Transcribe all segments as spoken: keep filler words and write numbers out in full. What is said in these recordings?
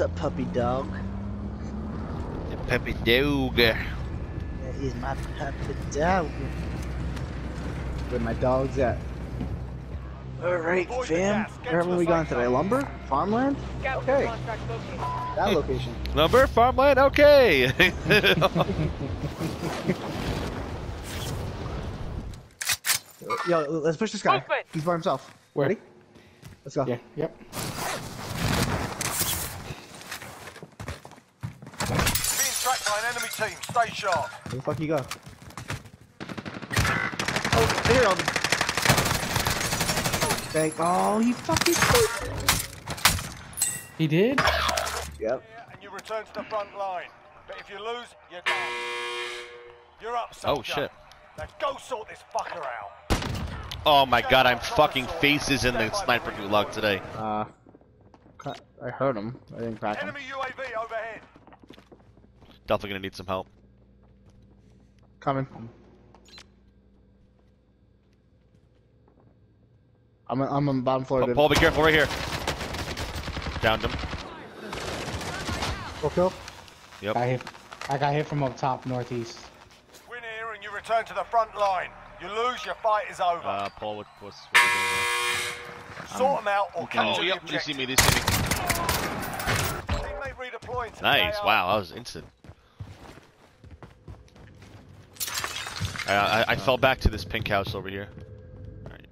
up, puppy dog? The puppy dog. That is my puppy dog. Where my dog's at? Alright, fam. Where have we gone today? Lumber? Farmland? Okay. That location. Lumber? Farmland? Okay. Yo, let's push this guy. He's by himself. Where? Ready? Let's go. Yeah, yep. Being tracked by an enemy team. Stay sharp. Where the fuck you go? Oh, here, Elvin. Thank. Oh, he fucking stupid. He did? Yep. And you return to the front line. But if you lose, you're done. You're up, Oh soldier. shit. Now go sort this fucker out. Oh my god, I'm fucking faces in the sniper gulag today. Uh, I heard him. I didn't crack him. Enemy U A V overhead. Definitely gonna need some help. Coming. I'm I'm on the bottom floor. Paul, Paul, be careful right here. Downed him. Full kill. Yep. Got hit. I got hit from up top northeast. Win here and you return to the front line. You lose, your fight is over. Uh, Paul, what, what's what are you doing Sort them out or here? capture Oh, the yep, they see objective. me, they see me. Teammate redeploying to the Nice, A O. wow, that was instant. I, I, I fell back to this pink house over here. Alright.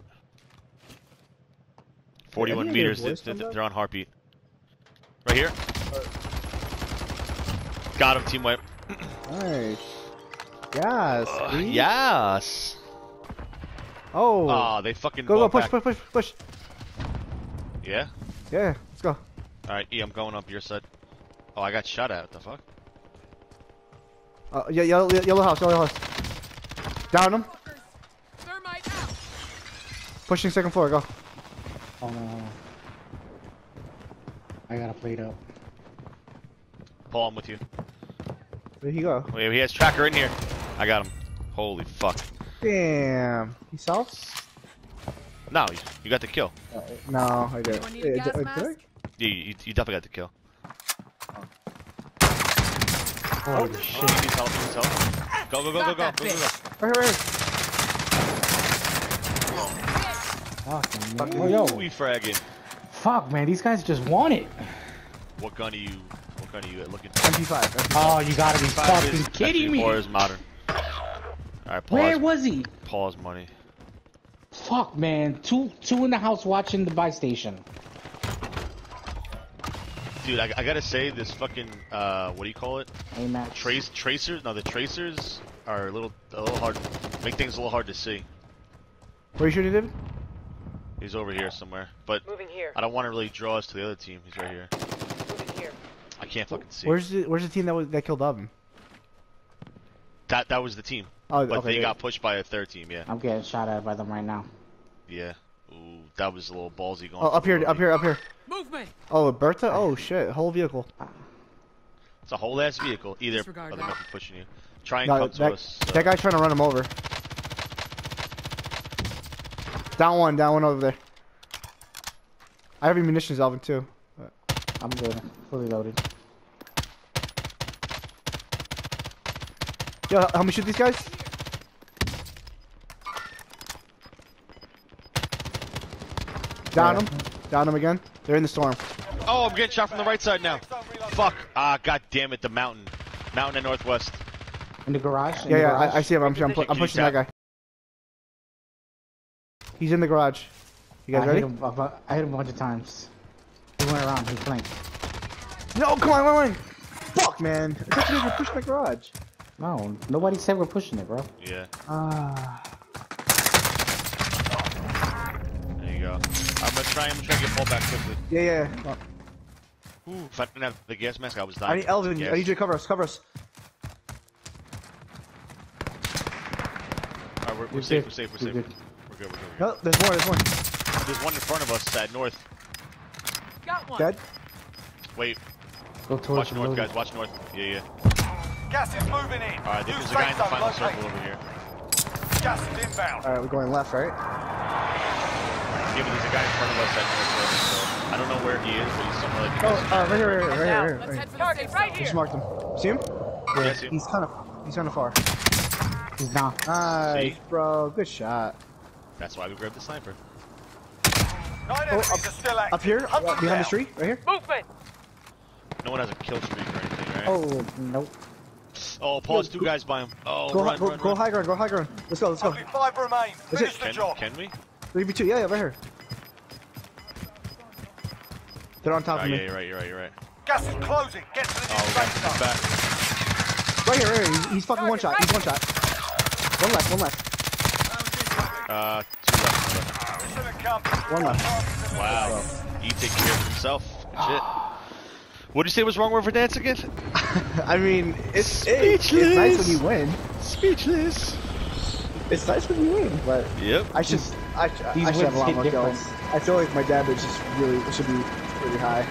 forty-one Any of your meters, voice they're, come they're on heartbeat. Right here. Got him, team wipe. Nice. Yes. Uh, see? yes. Oh. Oh, they fucking Go go walked push back. push push push. Yeah? Yeah. Let's go. Alright, E, I'm going up your side. Oh, I got shot at. What the fuck? Uh, yeah, yellow, yellow house, yellow house. Down him. Pushing second floor. Go. Oh no. I got a plate up. Paul, I'm with you. Where'd he go? Wait, he has tracker in here. I got him. Holy fuck. Damn. He sells? No, you, you got the kill. Uh, no, I didn't. Anyone need a Uh, gas did- mask? did I? You, you, you definitely got the kill. Holy shit. He needs help, he needs help. Go, go, go, go, go, go, go, go. Right here, right here. Fuck, man. Oh, yo. We fragging. Fuck, man. These guys just want it. What gun are you, what gun are you looking for? M P five. Oh, you gotta be fucking kidding me. Or is modern. Alright, Paul Where has, was he? Paul's money. Fuck, man. Two two in the house watching the buy station. Dude, I, I gotta say, this fucking, uh, what do you call it? Hey, Max. Trace, tracers? No, the tracers are a little, a little hard, make things a little hard to see. Where you shooting, David? He's over here somewhere, but Moving here. I don't want to really draw us to the other team. He's right here. Moving here. I can't fucking see. Where's the Where's the team that was that killed Oven? That that was the team, Oh, but okay. they yeah. got pushed by a third team. Yeah, I'm getting shot at by them right now. yeah. Ooh, that was a little ballsy going. Oh, up here, for up here, up here. Movement. Oh, Bertha. Oh shit, whole vehicle. It's a whole ass vehicle. Either Disregard or they that. might be pushing you. Try and No, come to that, us. uh, that guy's trying to run him over. Down one, down one over there. I have munitions, Alvin, too. I'm good. Fully loaded. Yo, help me shoot these guys. Down Yeah. them. Down them again. They're in the storm. Oh, I'm getting shot from the right side now. Fuck. Ah, god damn it, the mountain. Mountain and northwest. In the garage? In Yeah, the yeah, garage? I, I see him. I'm, I'm, pu- I'm Can you pushing that tap? guy. He's in the garage. You guys I ready? Hit him, a- I hit him a bunch of times. He went around. He flanked. No, come on, come on. Fuck, man. I thought you guys were pushing the garage. No, nobody said we're pushing it, bro. Yeah. Ah. There you go. I'm gonna try. I'm gonna try and get Paul back quickly. Yeah, yeah. yeah. Ooh, if I didn't have the gas mask, I was dying. I need Elvin. Gas. I need you to cover us. Cover us. Alright, we're, we're You're safe. good. We're safe. We're You're safe. good. We're good. We're good. We're good. No, there's more. There's more. There's one in front of us at north. Got one. Dead. Wait. Go towards Watch the north, loading. guys. Watch north. Yeah, yeah. Gas is moving in. Alright, I think New there's a guy in the safe final zone circle located. over here. Gas is inbound. All right, we're going left, right? Yeah, but there's a guy in front of us at northwest. So. I don't know where he is, but he's somewhere like. Oh, uh, right here, right here, right here, right here. Let's Right head here. for the safe right Just here. marked him. See him? Yeah, I see him. He's kind of, he's kind of far. He's not. Nice, See? bro. Good shot. That's why we grabbed the sniper. Nine enemies are still active. Up here, Hunt them behind down. the tree, right here. Movement. No one has a kill streak or anything, right? Oh, nope. Oh, pause. Two go- guys by him. Oh, Go, run, go, run, go run. high ground, go high ground. Let's go, let's go. Only five remain. Is Finish it- the Can, job. can we? three v two, yeah, yeah, right here. They're on top Oh, of yeah, me. you're right, you're right, you're right. Gas is closing. Get to the Oh, new we got safe him zone. back. Right here, right here. He's, he's fucking one shot. Target, He's one shot. One left, one left, Uh, two left, two left. Mission accomplished. one left. Wow. He takes care of himself. Good shit. What did you say was wrong with Verdansk again? I mean, it's, it's, it's nice when you win. Speechless. It's nice when you win, but Yep. I should, I, These I should have a wins lot hit more different. kills. I feel like my damage is really should be really high.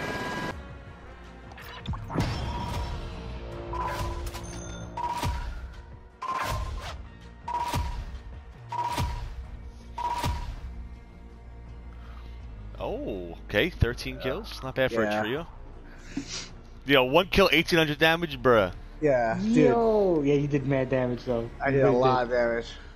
Oh, okay. thirteen kills. Not bad for Yeah. a trio. Yo, one kill, eighteen hundred damage, bruh. Yeah, dude, Yo, yeah, you did mad damage though. I You did a really lot of damage.